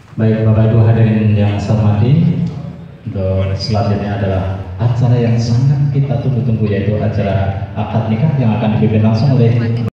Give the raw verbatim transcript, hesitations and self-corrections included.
Baik Bapak Ibu hadirin yang saya hormati, untuk selanjutnya adalah acara yang sangat kita tunggu-tunggu, yaitu acara akad nikah yang akan dipimpin langsung oleh